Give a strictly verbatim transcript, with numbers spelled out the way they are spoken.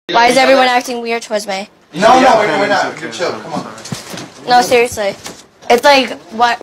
Why is everyone acting weird towards me? No, no, we're not. You're chill. Come on. No, seriously. It's like, what?